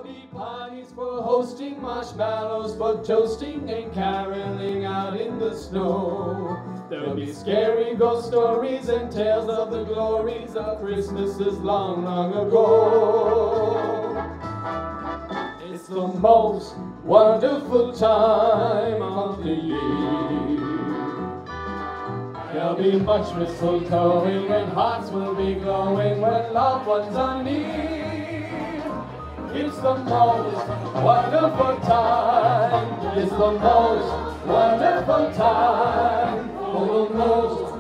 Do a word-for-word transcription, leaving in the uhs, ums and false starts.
be parties for hosting, marshmallows for toasting, and caroling out in the snow. There'll be scary ghost stories and tales of the glories of Christmases long, long ago. It's the most wonderful time of the year. There'll be much mistletoeing and hearts will be glowing when loved ones are near. It's the most wonderful time. It's the most wonderful time. Oh, the most